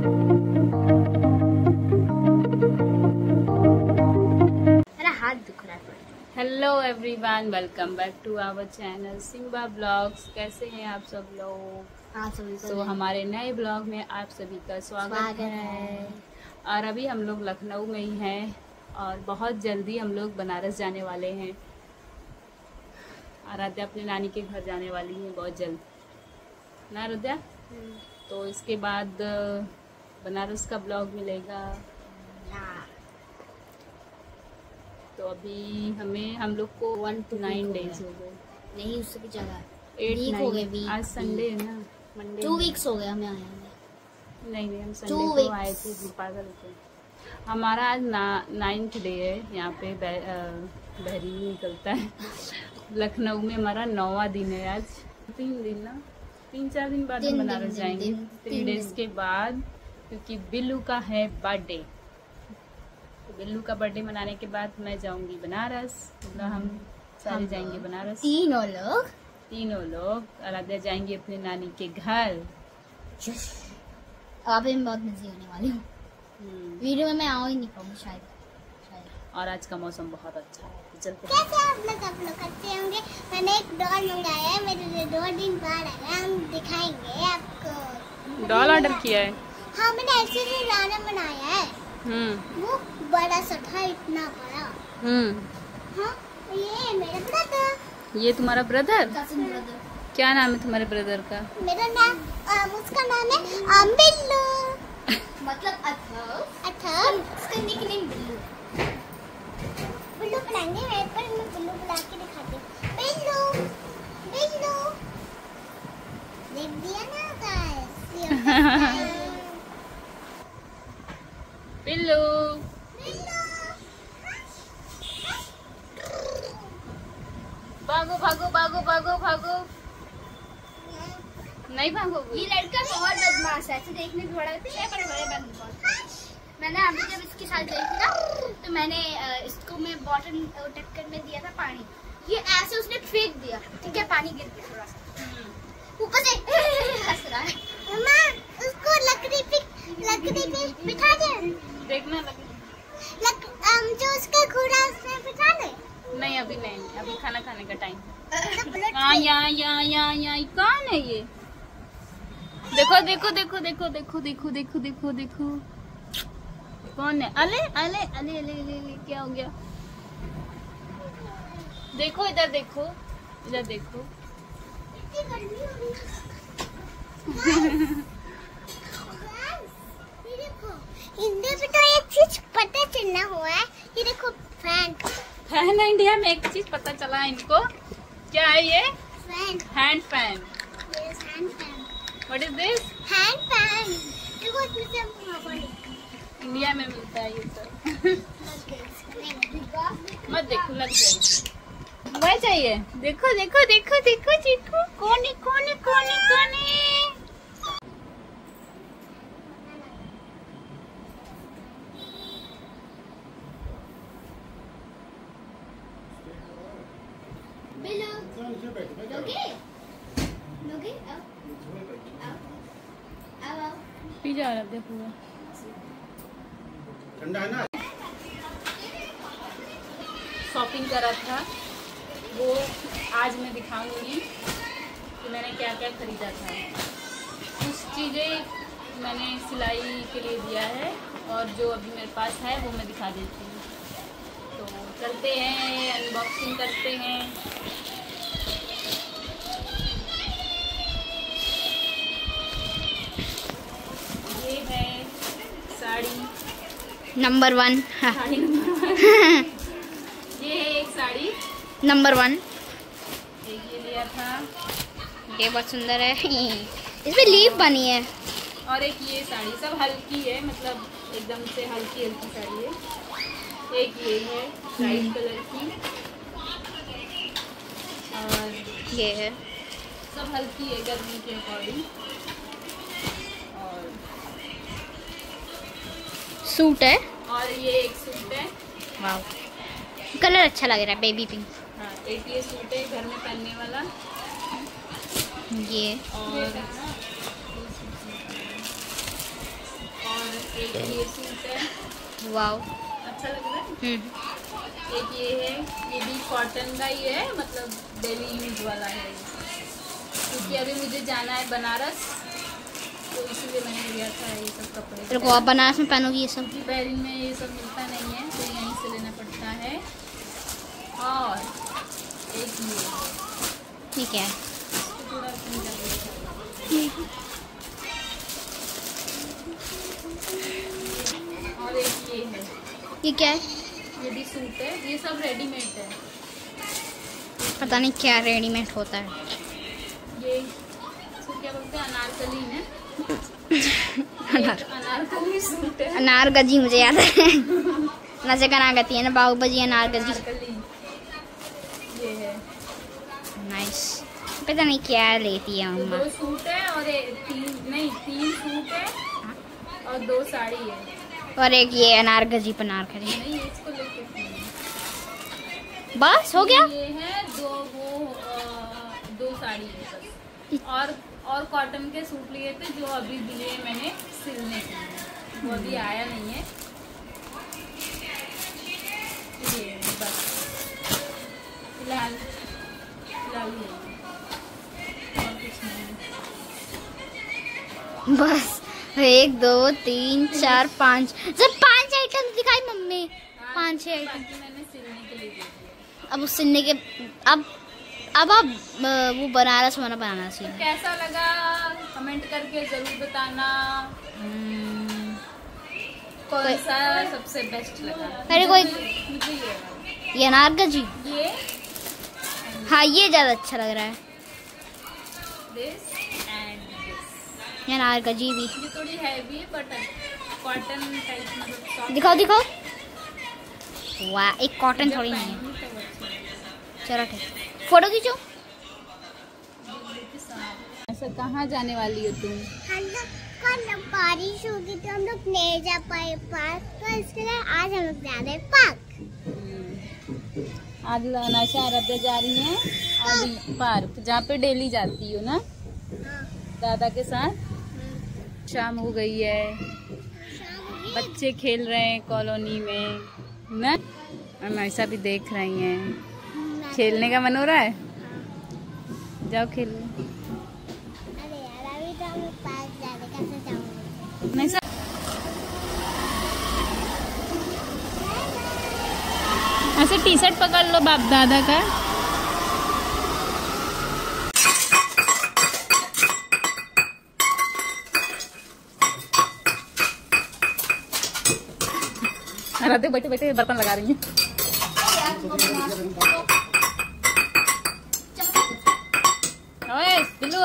मेरा हाथ दुख रहा है। Hello everyone, welcome back to our channel Simba blogs. कैसे हैं आप सब लोग? हाँ सभी तो हमारे नए ब्लॉग में आप सभी का स्वागत है। और अभी हम लोग लखनऊ में ही हैं और बहुत जल्दी हम लोग बनारस जाने वाले हैं। आराध्या अपने नानी के घर जाने वाली है बहुत जल्द ना आराध्या? तो इसके बाद बनारस का ब्लॉग मिलेगा। तो अभी हम लोग को 1 to 9 डेज हो गए। नहीं, उससे भी ज्यादा 8 वीक हो गए। आज संडे है ना, मंडे 2 वीक्स हो गए हमें आए हुए। नहीं हम संडे को आए थे। पागल थे। हमारा आज 9th डे है यहाँ पे। बहरी निकलता है। लखनऊ में हमारा 9वां दिन है आज। 3 दिन ना, 3-4 दिन बाद हम बनारस जाएंगे। 3 डेज के बाद, क्योंकि बिल्लू का है बर्थडे। बिल्लू का बर्थडे मनाने के बाद मैं जाऊंगी बनारस। मतलब हम सारे जाएंगे बनारस, तीनों लोग। आराध्या जाएंगे अपने नानी के घर। अब मैं बहुत बिजी होने वाली हूँ। वीडियो में मैं आ ही नहीं पाऊंगी शायद। और आज का मौसम बहुत अच्छा है। तो चलते हैं। कैसे आप लोग करते होंगे। मैंने एक डॉल मंगाया है, मेरे लिए 2 दिन बाद आएगा। हम दिखाएंगे आपको। डॉल ऑर्डर किया है? हाँ, मैंने ऐसे राना बनाया है। वो बड़ा सा था, इतना बड़ा। हाँ, ये मेरा ब्रदर। ये तुम्हारा ब्रदर? Cousin brother. क्या नाम है तुम्हारे ब्रदर का? मेरा नाम उसका नाम है बिल्लू। मतलब अथर। उसका निकनेम बिल्लू। बिल्लू बुलाएंगे। मैं बिल्लू बुला के दिखाती हूँ। बिल्लू बिल्लू देख दिया ना गाइस। बिल्लू भागो भागो भागो भागो भागो। नहीं भागोगे? ये लड़का बहुत बदमाश है। ऐसे देखने में बड़ा है पर बड़े बदमाश। मैंने अभी जब इसके साथ गई थी ना, तो मैंने इसको मैं बॉटल ढक्कन में दिया था पानी। ये ऐसे उसने फेंक दिया, ठीक है, पानी गिर गया थोड़ा सा ऊपर से। हंस रहा है। मम्मा, उसको लकड़ी पे बिठा दे। देखना लगे जो उसका घोड़ा उसमें बिठा दे। नहीं, अभी नहीं, अभी खाना खाने का टाइम। हाँ, यहाँ कौन है ये? देखो देखो देखो देखो देखो देखो देखो देखो देखो कौन है? अले अले अले अले अले अले, क्या हो गया? देखो इधर देखो, इधर देखो। इतनी गर्मी हो रही ये देखो, हिंदी में तो एक चीज पता चलना हुआ है। ये देखो, फैन। इंडिया में एक चीज पता चला इनको। क्या है ये? Fan. Hand fan. Yes, hand fan. What is this? Hand fan. देखो, इसमें से हवा निकलती इंडिया में मिलता है ये सब। है। मत देखो, लग जाएगी। वह चाहिए। देखो देखो देखो देखो देखो, कोने कोने कोने कोने। पी जा रहा है पूरा। ठंडा है ना। शॉपिंग करा था, वो आज मैं दिखाऊंगी कि मैंने क्या क्या खरीदा था। कुछ चीज़ें मैंने सिलाई के लिए दिया है और जो अभी मेरे पास है वो मैं दिखा देती हूँ। तो चलते हैं, अनबॉक्सिंग करते हैं। ये है साड़ी नंबर 1। साड़ी नंबर 1। ये है एक साड़ी नंबर 1। एक ये लिया था, ये बहुत सुंदर है। इसमें लीफ बनी है। और एक ये साड़ी। सब हल्की है, मतलब एकदम से हल्की हल्की साड़ी है। एक ये है लाइट कलर की, और ये है सब हल्की है गर्मी के अकॉर्डिंग। और सूट है। और ये एक सूट है। वाव, कलर अच्छा लग रहा है, बेबी पिंक। हाँ, एक ये सूट है घर में पहनने वाला। ये और ये सूट है, वाओ अच्छा लग रहा है। एक ये है, ये भी कॉटन का ही है, मतलब डेली यूज वाला है, क्योंकि अभी मुझे जाना है बनारस, तो इसीलिए मैंने लिया था ये सब कपड़े। तेरे को आप बनारस में पहनोगी ये सब? बहरीन में ये सब मिलता नहीं है, तो यहीं से लेना पड़ता है। और एक ये क्या है? थोड़ा और एक ये है, ये क्या है? ये भी सूट है, ये सब रेडीमेड है। पता नहीं क्या रेडीमेड होता है ये इसको क्या बोलते हैं, अनारकली है। अनारकली सूट है। अनारगजी मुझे याद है। नशे का नाम कहती है ना बाहुबली, अनारगजी। ये है नाइस। पता नहीं क्या लेती है मम्मा। 2 सूट है और 3 सूट है और 2 साड़ी है, और एक ये अनारगजी पनारकली। नहीं इसको लेके बस हो गया। ये है 2 साड़ी है बस। और कॉटन के सूट लिए थे जो अभी दिए मैंने सिलने के लिए, वो अभी आया नहीं है। ये बस फिलहाल और कुछ नहीं। बस 1 2 3 4 5 जब 5 आइटम दिखाई मम्मी। 5-6 आइटम मैंने सिलने के लिए दे दिया। अब उस सिलने के अब आप वो बनारस वाला बनाना सीखो। कैसा लगा कमेंट करके जरूर बताना, कौन सा सबसे बेस्ट लगा। अरे कोई मुझे ये अनारगजी, ये हाँ ये ज्यादा अच्छा लग रहा है। दिस एंड दिस, ये अनारगजी भी ये थोड़ी हैवी है बट कॉटन टाइप मतलब दिखाओ दिखाओ। वाह एक कॉटन थोड़ी नहीं है। चलो ठीक, फोटो खींचो। ऐसा कहाँ जाने वाली हो तुम? हम लोग कल बारिश होगी तो हम लोग नहीं जा पाए पार्क, तो इसके लिए आज हम लोग जा रहे हैं पार्क। आज नाशा आराध्या जा रही है आज पार्क, जहाँ पे डेली जाती हो ना दादा के साथ। शाम हो गई है, बच्चे खेल रहे हैं कॉलोनी में ना, हम ऐसा भी देख रही हैं। खेलने का मन हो रहा है, जाओ खेल लो। अरे यार अभी तो हम लोग पार्क जा रहे, कैसे जाऊंगी? नहीं सर, ऐसे टी शर्ट पकड़ लो बाप दादा का। राधे बैठे बैठे बर्तन लगा रही हैं। ओए दिलू,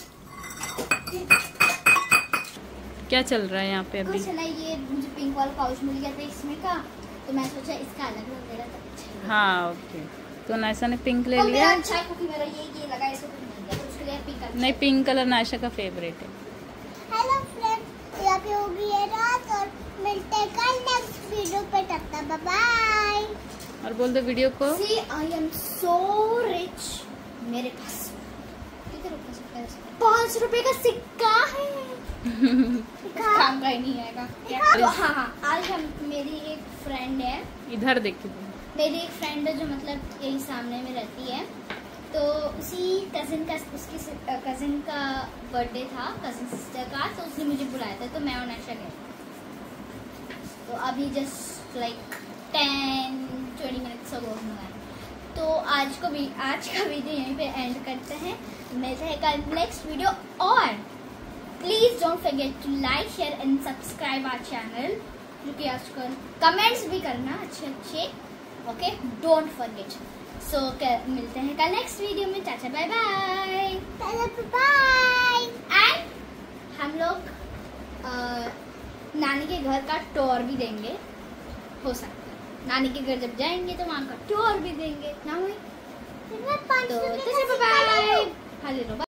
क्या चल रहा है यहाँ पे अभी? कुछ नहीं, ये मुझे पिंक वाला पाउच मिल गया था इसमें का, तो मैं सोचा इसका अलग लग मेरा तो अच्छा। हाँ ओके, तो नाशा ने पिंक ले और लिया। मेरा अच्छा है क्योंकि मेरा ये लगा इसको कुछ मिल गया, तो उसके लिए पिंक अच्छा नहीं, पिंक कलर नाशा का फेवरेट है। हेलो फ्रेंड्स, यहाँ पे होगी ये रात और मिलते हैं कल नेक्स्ट वीडियो पे। तब तक बाय बाय। और बोल दो वीडियो को। See, I am so rich. मेरे पास कितने रुपए सिक्का है? 5 रुपए का सिक्का है। काम का ही नहीं आएगा। तो हाँ, आज हम मेरी एक फ्रेंड है, इधर देखिए, मेरी एक फ्रेंड है जो मतलब यही सामने में रहती है, तो उसी कजिन का, उसकी कजिन का बर्थडे था, कजिन सिस्टर का, तो उसने मुझे बुलाया था, तो मैं और नशा गए। तो अभी जस्ट लाइक 10-20 मिनट्स अगो हुआ है। तो आज का वीडियो यहीं पे एंड करते हैं, मिलते हैं कल नेक्स्ट वीडियो। और please don't forget to like share and subscribe our channel, क्योंकि आजकल कमेंट्स भी करना अच्छे, ओके, डोंट फॉरगेट। सो मिलते हैं कल नेक्स्ट वीडियो में। चाचा बाय बाय बाय। एंड हम लोग नानी के घर का टूर भी देंगे, हो सकता है नानी के घर जब जाएंगे तो वहाँ का टूर भी देंगे ना हुई। तो बाय बाय।